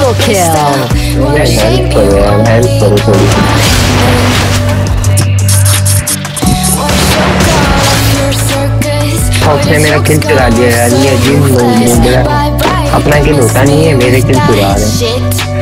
Triple kill. Help करो थोड़ी। उसने मेरा किल चुरा दिया यार, ये अजीब लोग, अपना किल होता नहीं है, मेरे किल चुरा रहे हैं।